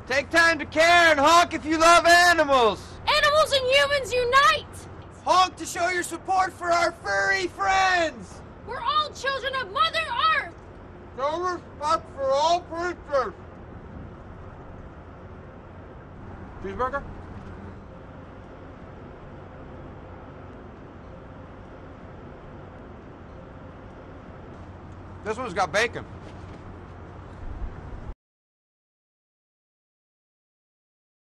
Take time to care and honk if you love animals. Animals and humans unite. Honk to show your support for our furry friends. We're all children of Mother Earth. Show respect for all creatures. Cheeseburger? This one's got bacon.